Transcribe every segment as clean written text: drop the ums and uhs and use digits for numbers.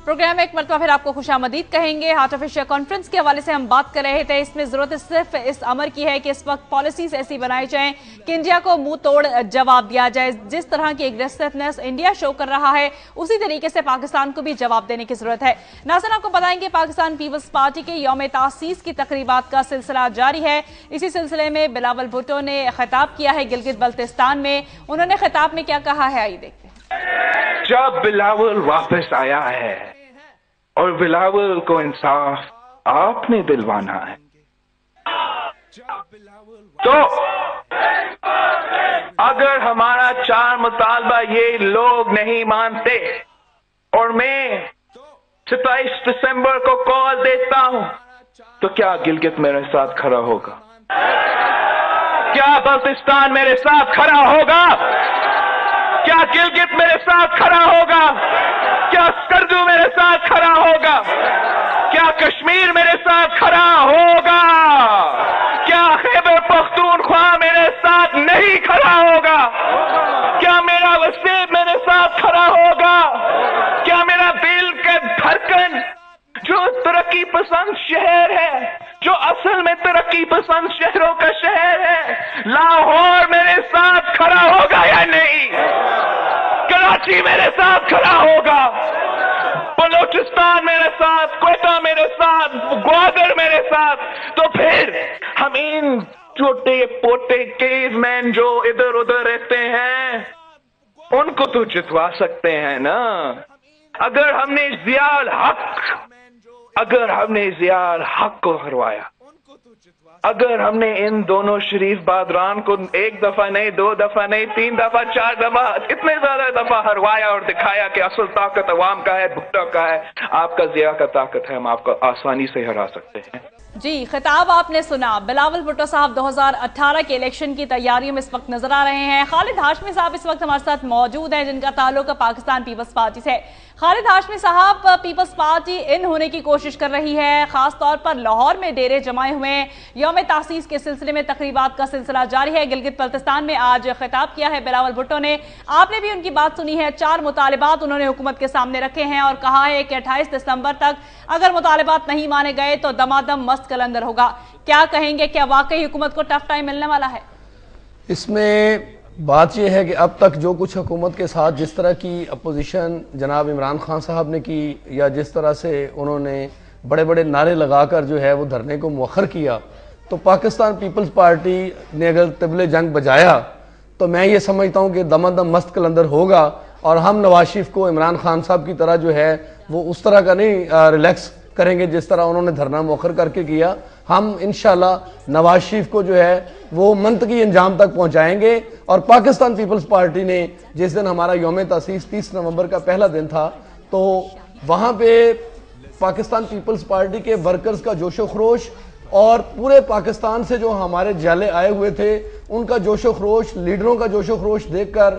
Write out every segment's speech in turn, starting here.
Programme में एक मरतबा फिर आपको खुशामदीद कहेंगे। हार्ट ऑफ एशिया कॉन्फ्रेंस के हवाले से हम बात कर रहे थे। इसमें जरूरत सिर्फ इस अमर की है कि इस वक्त पॉलिसीज ऐसी बनाई जाएं कि इंडिया को मुंह तोड़ जवाब दिया जाए। जिस तरह की एग्रेसिवनेस इंडिया शो कर रहा है उसी तरीके से पाकिस्तान को भी जवाब देने की जरूरत है। नाज़रीन, आपको बताएंगे पाकिस्तान पीपल्स पार्टी के यौम तासीस की तकरीबात का सिलसिला जारी है। इसी सिलसिले में बिलावल भुट्टो ने खिताब किया है गिलगित बल्तिस्तान में। उन्होंने खिताब में क्या कहा है, आइए देखते हैं। जब बिलावल वापस आया है और बिलावल को इंसाफ आपने दिलवाना है, तो अगर हमारा 4 मुतालबा ये लोग नहीं मानते और मैं 27 दिसंबर को कॉल देता हूं, तो क्या गिलगित मेरे साथ खड़ा होगा? क्या बल्तिस्तान मेरे साथ खड़ा होगा? क्या गिलगित मेरे साथ खड़ा होगा? क्या स्कर्दू मेरे साथ खड़ा होगा? क्या कश्मीर मेरे साथ खड़ा होगा? क्या खैबर पख्तूनख्वा मेरे साथ नहीं खड़ा होगा? क्या मेरा वसीब मेरे साथ खड़ा होगा? क्या मेरा दिल का धड़कन जो तरक्की पसंद शहर है, जो असल में तरक्की पसंद शहरों का शहर है, लाहौर मेरे साथ खड़ा होगा या नहीं? कराची मेरे साथ खड़ा होगा? बलोचिस्तान मेरे साथ, कोयटा मेरे साथ, ग्वादर मेरे साथ? तो फिर हम इन छोटे पोटे केवमैन जो इधर उधर रहते हैं उनको तो जितवा सकते हैं ना। अगर हमने ज़ियाल हक को हरवाया, अगर हमने इन दोनों शरीफ बादरान को 1 दफा नहीं, 2 दफा नहीं, 3 दफा, 4 दफा, इतने ज्यादा दफा हरवाया और दिखाया कि असल ताकत अवाम का है, भुट्टो का है, आपका ज़िया का ताकत है, हम आपको आसानी से हरा सकते हैं। जी, खिताब आपने सुना। बिलावल भुट्टो साहब 2018 के इलेक्शन की तैयारियों में इस वक्त नजर आ रहे हैं। खालिद हाशमी साहब इस वक्त हमारे साथ मौजूद हैं जिनका ताल्लुक पाकिस्तान पीपल्स पार्टी से। खालिद हाशमी साहब, पीपल्स पार्टी इन होने की कोशिश कर रही है, खासतौर पर लाहौर में डेरे जमाए हुए हैं। यौम तासीस के सिलसिले में तकरीबात का सिलसिला जारी है। गिलगित बल्तिस्तान में आज खिताब किया है बिलावल भुट्टो ने। आपने भी उनकी बात सुनी है। 4 मुतालिबात उन्होंने हुकूमत के सामने रखे हैं और कहा है कि 28 दिसंबर तक अगर मुतालिबात नहीं माने गए तो दमादम मस्त कलंदर होगा। क्या कहेंगे, क्या वाकई हुकूमत को टफ टाइम मिलने वाला है? इसमें बात यह है कि अब तक जो कुछ हुकूमत के साथ जिस तरह की अपोजिशन जनाब इमरान खान साहब ने की, या जिस तरह से उन्होंने बड़े बड़े नारे लगाकर जो है वो धरने को मुअख्खर किया, तो पाकिस्तान पीपल्स पार्टी ने अगर तबले जंग बजाया तो मैं ये समझता हूँ कि दमादम मस्त कलंदर होगा। और हम नवाज शरीफ को इमरान खान साहब की तरह जो है वो उस तरह का नहीं रिलैक्स करेंगे जिस तरह उन्होंने धरना मुअख्खर करके किया। हम इंशाल्लाह नवाज शरीफ को जो है वो मंतकी अंजाम तक पहुंचाएंगे। और पाकिस्तान पीपल्स पार्टी ने जिस दिन हमारा यौम तासीस 30 नवंबर का पहला दिन था, तो वहां पे पाकिस्तान पीपल्स पार्टी के वर्कर्स का जोशो खरोश और पूरे पाकिस्तान से जो हमारे जाले आए हुए थे उनका जोशो खरोश, लीडरों का जोशो खरोश देखकर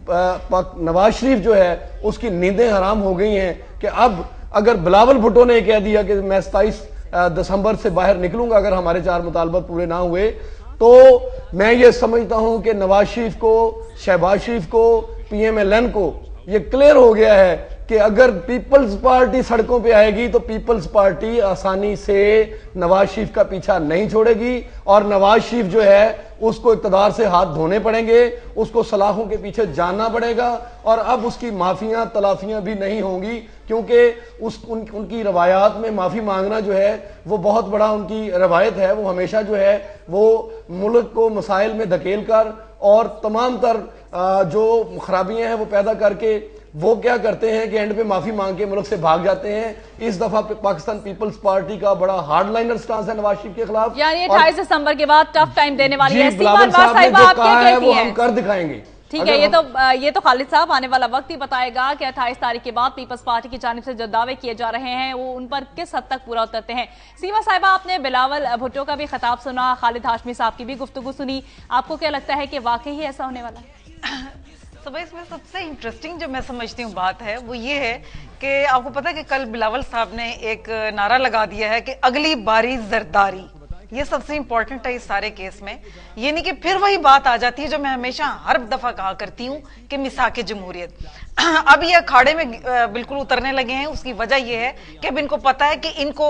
नवाज शरीफ जो है उसकी नींदें हराम हो गई हैं कि अब अगर बिलावल भुट्टो ने कह दिया कि मैं 27 दिसंबर से बाहर निकलूंगा अगर हमारे 4 मुतालबा पूरे ना हुए, तो मैं ये समझता हूं कि नवाज शरीफ को, शहबाज शरीफ को, PMLN को ये क्लियर हो गया है कि अगर पीपल्स पार्टी सड़कों पे आएगी तो पीपल्स पार्टी आसानी से नवाज शरीफ का पीछा नहीं छोड़ेगी और नवाज शरीफ जो है उसको इक़्तिदार से हाथ धोने पड़ेंगे, उसको सलाखों के पीछे जानना पड़ेगा। और अब उसकी माफियां तलाफियां भी नहीं होंगी क्योंकि उनकी रवायात में माफी मांगना जो है वो बहुत बड़ा उनकी रवायत है। वो हमेशा जो है वो मुल्क को मसाइल में धकेल कर और तमाम तर जो खराबियां हैं वो पैदा करके वो क्या करते हैं कि एंड पे माफी मांग के मुल्क से भाग जाते हैं। इस दफा पाकिस्तान पीपल्स पार्टी का बड़ा हार्डलाइनर स्टांस है नवाज शरीफ के खिलाफ, यानी 28 दिसंबर के बाद टफ टाइम देने वाली है। बिलावल साहब ने जो कहा है वो हम कर दिखाएंगे। ठीक है, ये तो खालिद साहब आने वाला वक्त ही बताएगा कि 28 तारीख के बाद पीपल्स पार्टी की जानिब से जो दावे किए जा रहे हैं वो उन पर किस हद तक पूरा उतरते हैं। सीमा साहिबा, आपने बिलावल भुट्टो का भी खिताब सुना, खालिद हाशमी साहब की भी गुफ्तगू सुनी, आपको क्या लगता है कि वाकई ही ऐसा होने वाला है? सब इसमें सबसे इंटरेस्टिंग जो मैं समझती हूँ बात है वो ये है कि आपको पता है कि कल बिलावल साहब ने एक नारा लगा दिया है कि अगली बारी जरदारी। یہ سب سے امپورٹنٹ ہے اس سارے کیس میں. یہ نہیں کہ پھر وہی بات آ جاتی ہے جو میں ہمیشہ ہر دفعہ کہا کرتی ہوں کہ مساک جمہوریت. اب یہ اکھاڑے میں بالکل اترنے لگے ہیں. اس کی وجہ یہ ہے کہ اب ان کو پتا ہے کہ ان کو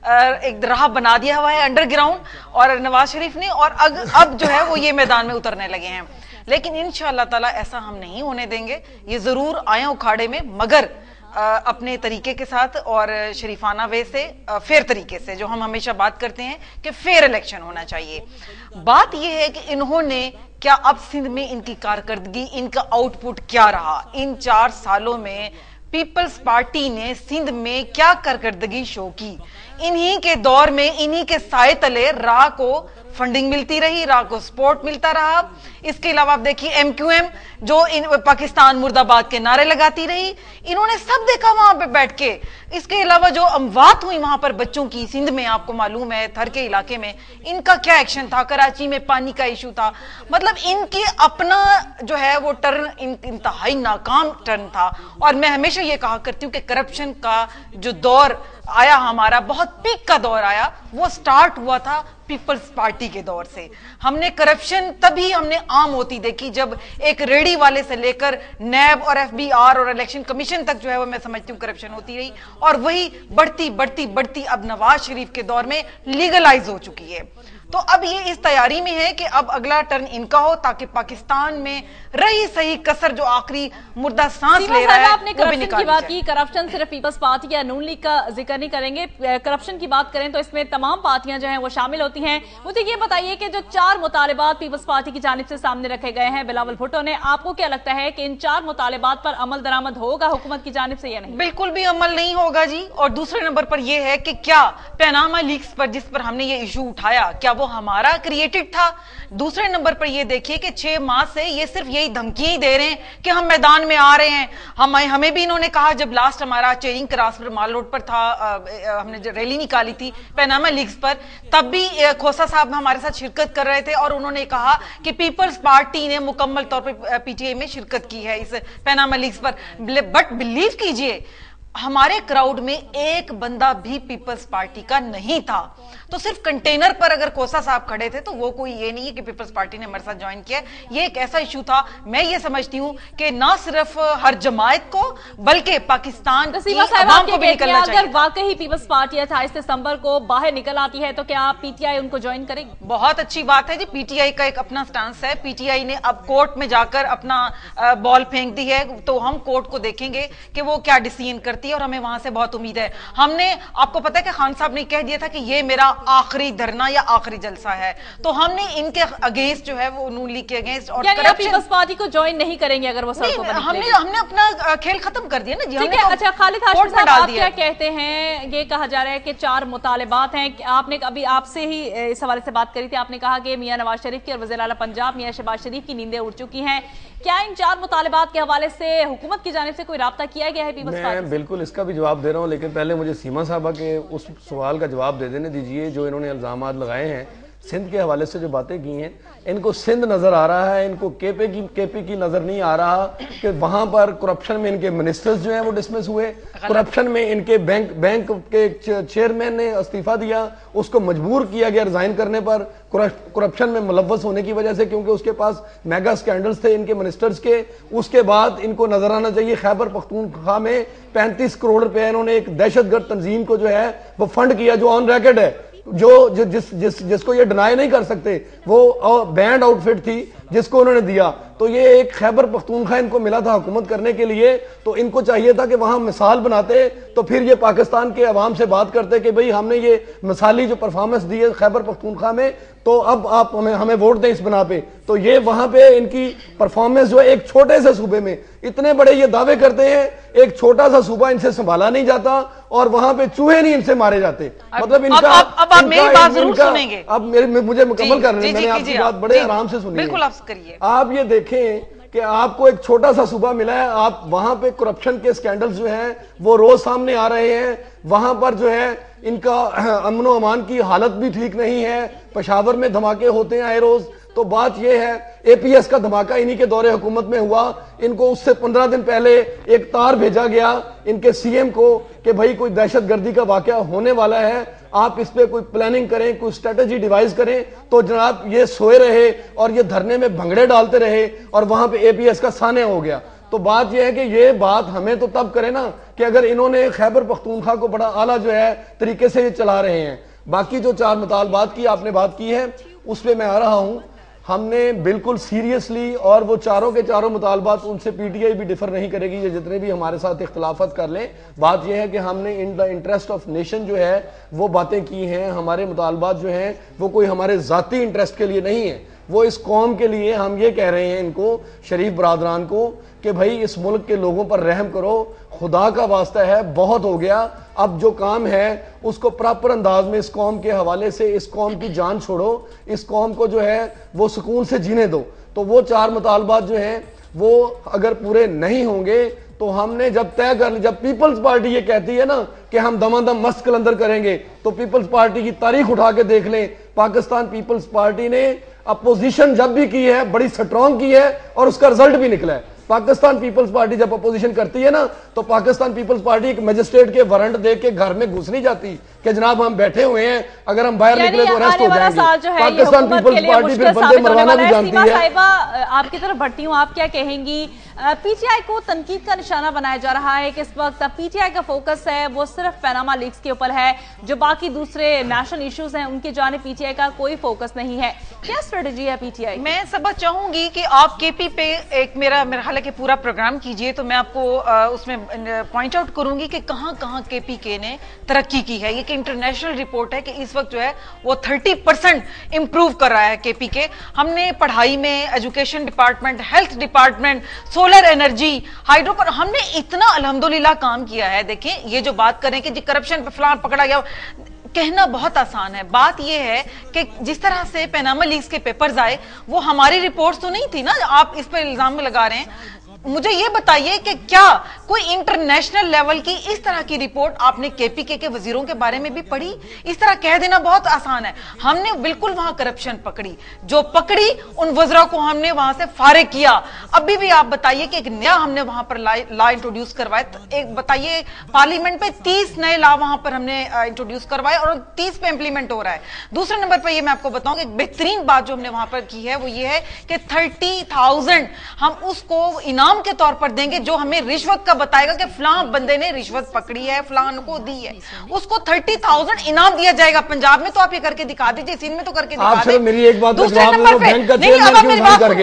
ایک راہ بنا دیا ہوا ہے انڈر گراؤنڈ اور نواز شریف نے, اور اب جو ہے وہ یہ میدان میں اترنے لگے ہیں. لیکن انشاءاللہ تعالی ایسا ہم نہیں ہونے دیں گے. یہ ضرور آئیں اکھاڑے میں, مگر اپنے طریقے کے ساتھ اور شریفانہ وے سے, فیئر طریقے سے, جو ہم ہمیشہ بات کرتے ہیں کہ فیئر الیکشن ہونا چاہیے. بات یہ ہے کہ انہوں نے کیا اب سندھ میں ان کی کارکردگی, ان کا آؤٹ پٹ کیا رہا ان 4 سالوں میں؟ پیپلز پارٹی نے سندھ میں کیا کارکردگی شو کی؟ انہی کے دور میں انہی کے سائے تلے راہ کو فنڈنگ ملتی رہی, راہ کو سپورٹ ملتا رہا. اس کے علاوہ آپ دیکھیے ایم کیو ایم جو پاکستان مرد آباد کے نعرے لگاتی رہی, انہوں نے سب دیکھا وہاں پہ بیٹھ کے. اس کے علاوہ جو اموات ہوئی وہاں پر بچوں کی سندھ میں, آپ کو معلوم ہے تھر کے علاقے میں, ان کا کیا ایکشن تھا. کراچی میں پانی کا ایشو تھا. مطلب ان کی اپنا جو ہے وہ ٹرن انتہائی ناکام ٹرن تھا. اور میں ہمیشہ یہ کہا کرتی ہوں کہ کرپشن کا جو دور آیا ہمارا, بہت پیک کا دور آیا, وہ سٹارٹ ہوا تھا پیپلز پارٹی کے دور سے. ہم نے کرپشن تبھی ہم نے عام ہوتی دیکھی جب ایک ریڈی والے سے لے کر نیب اور ایف بی آر اور الیکشن کمیشن تک جو ہے وہ میں سمجھتی ہوں کرپشن ہوتی رہی, اور وہی بڑھتی بڑھتی بڑھتی اب نواز شریف کے دور میں لیگلائز ہو چکی ہے. تو اب یہ اس تیاری میں ہے کہ اب اگلا ٹرن ان کا ہو تاکہ پاکستان میں رہی صحیح کسر جو آخری مردہ سانس لے رہا ہے آپ نے کرپشن کی بات کی. کرپشن صرف پیپلز پارٹی یا نون لیگ کا ذکر نہیں کریں گے. کرپشن کی بات کریں تو اس میں تمام پارٹیاں جو ہیں وہ شامل ہوتی ہیں. مجھے یہ بتائیے کہ جو 4 مطالبات پیپلز پارٹی کی جانب سے سامنے رکھے گئے ہیں بلاول بھٹو نے, آپ کو کیا لگتا ہے کہ ان 4 مطالبات پر عمل درآمد ہوگا حکومت کی جانب سے یا نہیں؟ بالکل بھی عمل نہیں ہوگا جی. اور دوسرے نمبر پر یہ ہے کہ کیا پیناما لیکس پر جس پر ہم نے یہ ایشو اٹھایا, کیا وہ ہمارا کریٹڈ تھا؟ دوسرے نمبر پر یہ دیکھیے کہ 6 ماہ سے یہ صرف یہی دھمکیاں دے رہے ہیں کہ ہم میدان میں آ رہے ہیں. ہمیں بھی انہوں نے کہا, جب لاسٹ ہمارا چیرنگ کراس پر مال روڈ پر تھا, ہم نے ریلی نکالی تھی پیناما لیکس پر, تب بھی کھوسا صاحب ہمارے ساتھ شرکت کر رہے تھے اور انہوں نے کہا کہ پیپلز پارٹی نے مکمل طور پر پی ٹی آئی میں شرکت کی ہے اس پیناما لیکس پر. بٹ بلیو کیجئے ہمارے کراؤڈ میں ایک بندہ بھی پیپلز پارٹی کا نہیں تھا. تو صرف کنٹینر پر اگر کوسا صاحب کھڑے تھے تو وہ کوئی یہ نہیں ہے کہ پیپلز پارٹی نے ہمارے ساتھ جوائن کیا. یہ ایک ایسا ایشو تھا, میں یہ سمجھتی ہوں کہ نہ صرف ہر جماعت کو بلکہ پاکستان کی عوام کو بھی نکلنا چاہیے. اگر واقعی پیپلز پارٹی 28 دسمبر کو باہر نکل آتی ہے تو کیا پی ٹی آئی ان کو جوائن کرے گی؟ بہت اچھی بات ہے جی. پی ٹی آئی کا ایک اپنا سٹانس ہے. پی ٹی آئی نے اب کورٹ میں جا کر اپنا بال پھینک دی ہے, تو ہم کورٹ کو دیکھیں گے کہ وہ کیا ڈیسیژن کرتی ہے, اور ہمیں وہاں سے بہت امید ہے. ہم نے, آپ کو پتا ہے کہ خان صاحب نے کہہ دیا تھا کہ یہ میرا آخری دھرنا یا آخری جلسہ ہے, تو ہم نے ان کے اگینسٹ جو ہے وہ نون لیگ کے اگینسٹ اور پیپلز پارٹی کو جوائن نہیں کریں گے اگر وہ سڑکوں پر ہم نے اپنا کھیل ختم کر دیا نا جی. اچھا خالد ہاشمی صاحب, آپ کیا کہتے ہیں؟ یہ کہا جا رہا ہے کہ 4 مطالبات ہیں. آپ نے ابھی آپ سے ہی اس حوالے سے بات کری تھی, آپ نے کہا کہ میاں نواز شریف کی اور وزیر اعلیٰ پنجاب میاں شہباز شریف کی نیندیں اڑ چکی ہیں. کیا ان 4 مطالبات کے حوالے سے حکومت کی جانب سے کوئی رابطہ کیا گیا ہے پیپلز پارٹی؟ میں بالکل اس کا بھی جواب دے رہا ہوں, لیکن پہلے مجھے سیما صاحبہ کے اس سوال کا جواب دے دینے دیجئے. جو انہوں نے الزامات لگائے ہیں سندھ کے حوالے سے, جو باتیں کی ہیں, ان کو سندھ نظر آ رہا ہے, ان کو کے پی کی نظر نہیں آ رہا کہ وہاں پر کرپشن میں ان کے منسٹرز جو ہیں وہ ڈسمس ہوئے, کرپشن میں ان کے بینک کے چیئرمین نے استعفیٰ دیا, اس کو مجبور کیا گیا ریزائن کرنے پر کرپشن میں ملوث ہونے کی وجہ سے, کیونکہ اس کے پاس میگا سکینڈلز تھے ان کے منسٹرز کے. اس کے بعد ان کو نظر آنا چاہیے خیبر پختونخوا میں 35 کروڑ روپے انہوں نے ایک دہشت گرد تنظیم کو جو ہے وہ فنڈ کیا, جو آن ریکارڈ ہے, جس کو یہ ڈینائی نہیں کر سکتے. وہ بینڈ آؤٹ فٹ تھی جس کو انہوں نے دیا. تو یہ ایک خیبر پختونخوا ان کو ملا تھا حکومت کرنے کے لیے, تو ان کو چاہیے تھا کہ وہاں مثال بناتے, تو پھر یہ پاکستان کے عوام سے بات کرتے کہ بھئی ہم نے یہ مثالی جو پرفارمنس دی ہے خیبر پختونخوا میں, تو اب آپ ہمیں ووٹ دیں اس بنا پہ. تو یہ وہاں پہ ان کی پرفارمنس جو ہے ایک چھوٹے سے صوبے میں اتنے بڑے یہ دعوے کرتے ہیں, ایک چھوٹا سا صوبہ ان سے سنبھالا نہیں جاتا اور وہاں پہ چوہے نہیں ان سے مارے جاتے. مطلب ان کا, اب آپ میری بات ضرور سنیں گے, اب مجھے مکمل کرنے, میں نے آپ کی بات بڑے آرام سے سنی. بالکل آپ کریے. آپ یہ دیکھیں کہ آپ کو ایک چھوٹا سا صوبہ ملا ہے, آپ وہاں پہ کرپشن کے سکینڈلز جو ہیں وہ روز سامنے آ رہے ہیں. وہاں پر جو ہے ان کا امن و امان کی حالت بھی ٹھیک نہیں ہے. پشاور میں دھماکے ہوتے ہیں آئے روز, تو بات یہ ہے اے پی ایس کا دھماکہ انہی کے دور حکومت میں ہوا. ان کو اس سے 15 دن پہلے ایک تار بھیجا گیا ان کے سی ایم کو کہ بھائی کوئی دہشت گردی کا واقعہ ہونے والا ہے, آپ اس پہ کوئی پلاننگ کریں, کوئی اسٹریٹجی ڈیوائز کریں. تو جناب یہ سوئے رہے اور یہ دھرنے میں بھنگڑے ڈالتے رہے اور وہاں پہ اے پی ایس کا سانحہ ہو گیا. تو بات یہ ہے کہ یہ بات ہمیں تو تب کرے نا کہ اگر انہوں نے خیبر پختونخوا کو بڑا اعلیٰ جو ہے طریقے سے یہ چلا رہے ہیں. باقی جو 4 مطالبات کی آپ نے بات کی ہے اس پہ میں آ رہا ہوں. ہم نے بالکل سیریسلی, اور وہ چاروں کے چاروں مطالبات ان سے پی ٹی آئی بھی ڈیفر نہیں کرے گی, یہ جتنے بھی ہمارے ساتھ اختلافات کر لیں. بات یہ ہے کہ ہم نے in the interest of nation جو ہے وہ باتیں کی ہیں. ہمارے مطالبات جو ہیں وہ کوئی ہمارے ذاتی انٹرسٹ کے لیے نہیں ہیں, وہ اس قوم کے لیے. ہم یہ کہہ رہے ہیں ان کو, شریف برادران کو, کہ بھائی اس ملک کے لوگوں پر رحم کرو, خدا کا واسطہ ہے, بہت ہو گیا. اب جو کام ہے اس کو پراپر انداز میں اس قوم کے حوالے سے, اس قوم کی جان چھوڑو, اس قوم کو جو ہے وہ سکون سے جینے دو. تو وہ 4 مطالبات جو ہیں وہ اگر پورے نہیں ہوں گے تو ہم نے جب طے کر, جب پیپلز پارٹی یہ کہتی ہے نا کہ ہم دمادم مست کلندر کریں گے, تو پیپلز پارٹی کی تاریخ اٹھا کے دیکھ لیں. پاکستان پیپلز پارٹی نے اپوزیشن جب بھی کی ہے بڑی سٹرونگ کی ہے اور اس کا رزلٹ بھی نکلا ہے. پاکستان پیپلز پارٹی جب اپوزیشن کرتی ہے نا تو پاکستان پیپلز پارٹی ایک میجسٹریٹ کے وارنٹ دے کے گھر میں گھس نہیں جاتی کہ جناب ہم بیٹھے ہوئے ہیں, اگر ہم باہر نکلے تو ریسٹ ہو جائیں گے. پاکستان پیپلز پارٹی پھر بندے مروانا بھی جانتی ہے. صاحبہ آپ کی طرف بڑھتی ہوں, آپ کیا کہیں گی؟ پی ٹی آئی کو تنقید کا نشانہ بنایا جا رہا ہے کہ اس وقت پی ٹی آئی کا فوکس ہے وہ صرف پیناما لیکس کے اوپر ہے, جو باقی دوسرے نیشنل ایشوز ہیں ان کی جانب پی ٹی آئی کا کوئی فوکس نہیں ہے. کیا اسٹریٹجی ہے پی ٹی آئی؟ میں سبا چاہوں گی کہ آپ کے پی پہ ایک میرا حالانکہ پورا پروگرام کیجئے تو میں آپ کو اس میں پوائنٹ آؤٹ کروں گی کہ کہاں کہاں کے پی کے نے ترقی کی ہے. یہ کہ انٹرنیشنل رپورٹ ہے کہ اس وقت جو ہے وہ 30% امپروو کر رہا ہے کے پی کے. ہم نے پڑھائی میں, education department, health department, solar energy, hydro پر ہم نے اتنا الحمدللہ کام کیا ہے. دیکھیں یہ جو بات کریں کہ جی کرپشن پہ فلاں پکڑا گیا, کہنا بہت آسان ہے. بات یہ ہے کہ جس طرح سے پیناما لیکس کے پیپرز آئے وہ ہماری رپورٹس تو نہیں تھی نا, آپ اس پہ الزام میں لگا رہے ہیں. مجھے یہ بتائیے کہ کیا کوئی انٹرنیشنل لیول کی اس طرح کی رپورٹ آپ نے کے پی کے وزیروں کے بارے میں بھی پڑھی؟ اس طرح کہہ دینا بہت آسان ہے. ہم نے بالکل وہاں کرپشن پکڑی, جو پکڑی ان وزراء کو ہم نے وہاں سے فارغ کیا. ابھی بھی آپ بتائیے کہ ایک نیا ہم نے وہاں پر لا انٹروڈیوس کروائے. ایک بتائیے پارلیمنٹ پہ 30 نئے لا وہاں پر ہم نے انٹروڈیوس کروائے اور 30 پہ امپلیمنٹ ہو رہا ہے. دوسرے نمبر پر یہ میں آپ کو بتاؤں کہ بہترین بات جو ہم نے وہاں پر کی ہے وہ یہ ہے کہ 30,000 ہم اس کو انعام کے طور پر دیں گے جو ہمیں رشوت کا بتائے گا کہ فلاں بندے نے رشوت پکڑی ہے, فلاں کو دی ہے, اس کو 30,000 انعام دیا جائے گا. پنجاب میں تو آپ یہ کر کے دکھا دیجئے, سندھ میں تو کر کے دکھا دیجئے. میری ایک بات دوسرے نمبر پہ اب آپ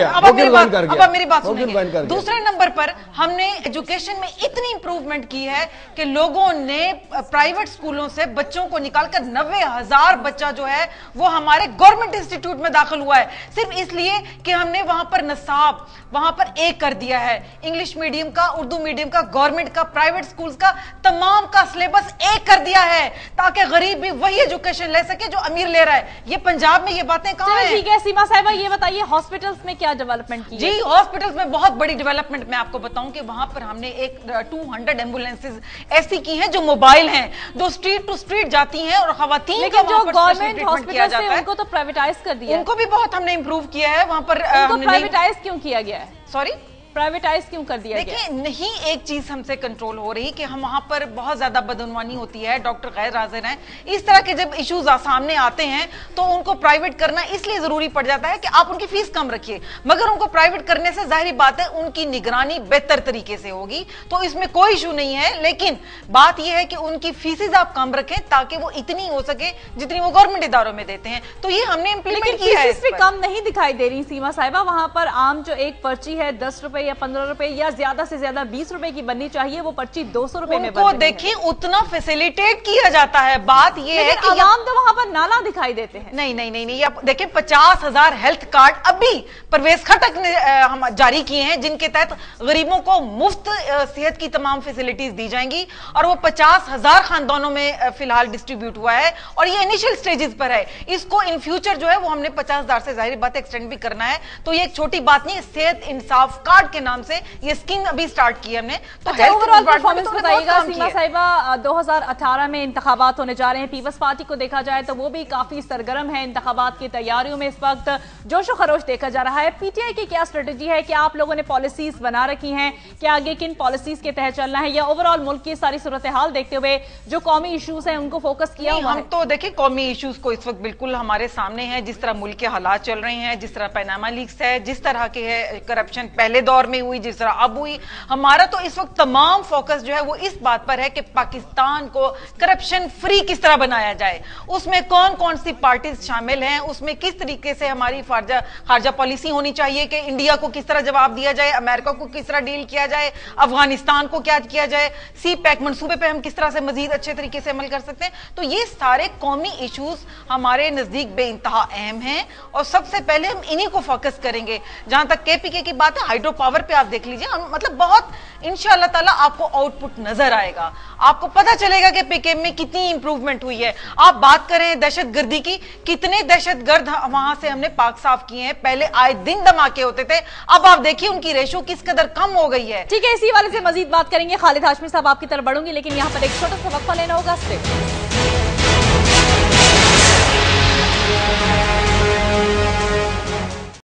میری بات سنیں. دوسرے نمبر پر ہم نے ایجوکیشن میں اتنی امپروومنٹ کی ہے کہ لوگوں نے پرائیویٹ سکولوں سے بچوں کو نکال کر 90,000 بچہ جو ہے وہ ہمارے گورنمنٹ انسٹیٹیوٹ میں داخل ہوا ہے, صرف اس لیے کہ ہم نے وہاں پر نصاب وہاں پر ایک کر دیا ہے. انگلش میڈیم کا, اردو میڈیم کا, گورنمنٹ کا, پرائیویٹ سکولز کا, تمام کا سلیبس ایک کر دیا ہے تاکہ غریب بھی وہی ایجوکیشن لے سکے جو امیر لے رہا ہے. یہ پنجاب میں یہ باتیں کہاں ہیں؟ ٹھیک ہے سیما صاحبہ, یہ بتائیے ہاسپٹلز میں کیا ڈیولپمنٹ کی؟ جی ہاسپٹلز میں بہت بڑی ڈیولپمنٹ میں آپ کو بتاؤں کہ وہاں پر ہم نے ایک 200 ایمبولینسز ایسی کی ہیں جو موبائل ہیں, جو سٹریٹ ٹو سٹریٹ جاتی ہیں اور خواتین لیکن جو گورنمنٹ ہاسپٹلز ہیں ان کو تو پرائیویٹائز کر دیا ہے. ان کو بھی بہت ہم نے امپروو کیا ہے. وہاں پر پرائیویٹائز کیوں کیا گیا ہے؟ سوری پرائیویٹائز کیوں کر دیا گیا؟ دیکھیں نہیں ایک چیز ہم سے کنٹرول ہو رہی کہ ہم وہاں پر بہت زیادہ بدعنوانی ہوتی ہے, ڈاکٹر غیر حاضر ہیں, اس طرح کے جب ایشوز سامنے آتے ہیں تو ان کو پرائیویٹ کرنا اس لیے ضروری پڑ جاتا ہے کہ آپ ان کی فیس کم رکھیے, مگر ان کو پرائیویٹ کرنے سے ظاہری بات ہے ان کی نگرانی بہتر طریقے سے ہوگی, تو اس میں کوئی ایشو نہیں ہے. لیکن بات یہ ہے کہ ان کی فیسز آپ کم رکھیں تاکہ وہ اتنی ہو سکے جتنی وہ گورنمنٹ اداروں میں دیتے ہیں. تو یہ ہم نے امپلیمنٹ کیا ہے. اس پہ کم نہیں دکھائی دے رہی سیما صاحبہ. وہاں پر عام جو ایک پرچی ہے 10 روپے یا 15 روپے یا زیادہ سے زیادہ 20 روپے کی بننی چاہیے, وہ پرچی 200 روپے میں بن رہی ہے. ان کو دیکھیں اتنا فیسیلیٹیٹ کیا جاتا ہے. بات یہ ہے کہ عوام تو وہاں پر نالا دکھائی دیتے ہیں. نہیں دیکھیں 50,000 ہیلتھ کارڈ ابھی پرویز خٹک نے جاری کیے ہیں جن کے تحت غریبوں کو مفت صحت کی تمام فیسیلیٹیز دی جائیں گی, اور وہ 50,000 خاندانوں میں فی الحال ڈسٹریبیوٹ ہوا ہے اور یہ انیشل سٹیجز پر ہے. اس کو ان فیوچر جو ہے وہ ہم نے 50,000 سے ظاہری بات ایکسٹینڈ بھی کرنا ہے. تو یہ ایک چھوٹی بات نہیں, صحت انصاف کارڈ के नाम से ये स्कीम अभी स्टार्ट की है हमने। तो ओवरऑल परफॉर्मेंस बताइएगा सीमा साहिबा, 2018 में इंतखाबात होने जा रहे हैं, पीपल्स पार्टी को देखा जाए तो वो भी काफी सरगर्म है इंतखाबात की तैयारियों में, इस वक्त जोशो खरोश देखा जा रहा है। पीटीआई की क्या स्ट्रेटेजी है, क्या आप लोगों ने पॉलिसीज बना रखी हैं, क्या आगे किन पॉलिसीज के तहत चलना है, या ओवरऑल मुल्क की सारी सूरत हाल देखते हुए जो कौमी इश्यूज हैं उनको फोकस किया हुआ है? हम तो देखिए कौमी इश्यूज को इस वक्त बिल्कुल हमारे सामने है, जिस तरह मुल्क के हालात चल रहे हैं, जिस तरह पनामा लीक्स है, जिस तरह के है करप्शन पहले दौर में हुई, जिस तरह अब हुई, हमारा तो इस वक्त तमाम फोकस जो है वो इस बात पर है कि पाकिस्तान को करप्शन फ्री किस तरह बनाया जाए, उसमें कौन कौन सी पार्टीज शामिल हैं, उसमें किस तरीके से हमारी खारजा पॉलिसी होनी चाहिए कि इंडिया को किस तरह जवाब दिया जाए, अमेरिका को किस तरह डील किया जाए, अफगानिस्तान को क्या किया जाए, सी पैक मंसूबे पे हम किस तरह से मजीद अच्छे तरीके से अमल कर सकते हैं। तो ये सारे कौमी इश्यूज हमारे नजदीक बेइंतहा अहम हैं और सबसे पहले हम इन्हीं को फोकस करेंगे। जहां तक केपीके की बात है, हाइड्रो पावर पे आप देख लीजिए, मतलब बहुत इंशाअल्लाह ताला आपको आउटपुट नजर आएगा, आपको पता चलेगा कि पीकेएम में कितनी इंप्रूवमेंट हुई है। आप बात करें दहशतगर्दी की, कितने दहशतगर्द वहां से हमने पाक साफ किए हैं, पहले आए दिन धमाके होते थे, अब आप देखिए उनकी रेशो किस कदर कम हो गई है। ठीक है, इसी वाले से मजीद बात करेंगे, खालिद हाशमी साहब आपकी तरफ बढ़ूंगी, लेकिन यहाँ पर एक छोटा सा वक्फा लेना होगा।